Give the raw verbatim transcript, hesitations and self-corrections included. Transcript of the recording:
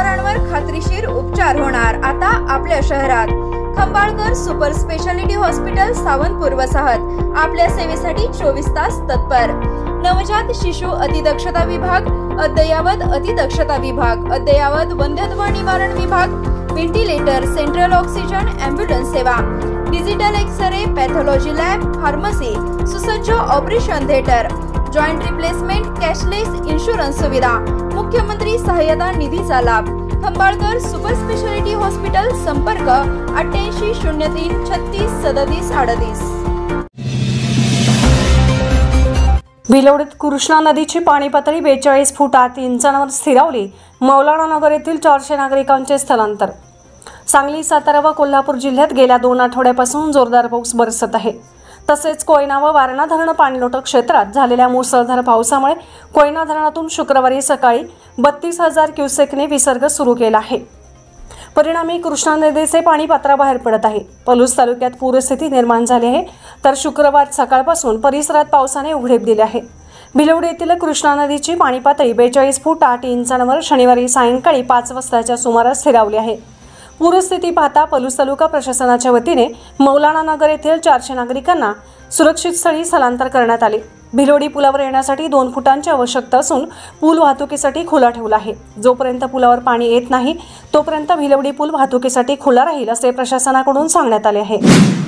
आजारांवर खात्रीशीर उपचार होणार आता आपल्या शहरात। Khambalkar super speciality hospital Sawantpur वसाहत आपल्या सेवेसाठी चोवीस तास तत्पर। नवजात शिशु अतिदक्षता विभाग, अद्ययावत अतिदक्षता विभाग, अद्ययावत वंध्यत्व निवारण विभाग, व्हेंटिलेटर, सेंट्रल ऑक्सिजन, एम्ब्युलन्स सेवा, digital X ray, pathology lab, pharmacy, सुसज्ज operation theatre, joint replacement, cashless insurance सुविधा, मुख्यमंत्री सहायता निधीचा लाभ। खंबाळकर सुपर स्पेशालिटी हॉस्पिटल, संपर्क अठ्ठ्याऐंशी शून्य तीन छत्तीस सदतीस अडतीस। भिलवडीत कृष्णा नदीची पाणी पातळी बेचाळीस फूट आठ इंचांवर स्थिरावली। मौलाना नगर येथील चारशे नागरिकांचे स्थलांतर। सांगली, सातारा व कोल्हापूर जिल्ह्यात गेल्या दोन आठवड्यापासून जोरदार पाऊस बरसत आहे। तसेच कोयना व वारणा धरण पाणलोट क्षेत्रात झालेल्या मुसळधार पावसामुळे कोयना धरणातून शुक्रवारी सकाळी बत्तीस हजार क्युसेकने विसर्ग सुरू केला आहे। परिणामी कृष्णा नदीचे पाणी पात्राबाहेर पडत आहे। पलूस तालुक्यात पूरस्थिती निर्माण झाली आहे, तर शुक्रवार सकाळपासून परिसरात पावसाने उघडीप दिली आहे। भिलवडी येथील कृष्णा नदीची पाणी पातळी बेचाळीस फूट आठ इंचांवर शनिवारी सायंकाळी पाच वाजताच्या सुमारास स्थिरावली आहे। पूरस्थिती पाहता पलूस तालुका प्रशासनाच्या वतीने मौलाना नगर येथील चारशे नागरिकांना सुरक्षित स्थळी स्थलांतर करण्यात आले। भिलवडी पुलावर येण्यासाठी दोन फुटांची आवश्यकता असून पूल वाहतुकीसाठी खुला ठेवला आहे। जोपर्यंत पुलावर पाणी येत नाही तोपर्यंत भिलवडी पूल वाहतुकीसाठी खुला राहील असे प्रशासनाकडून सांगण्यात आले आहे।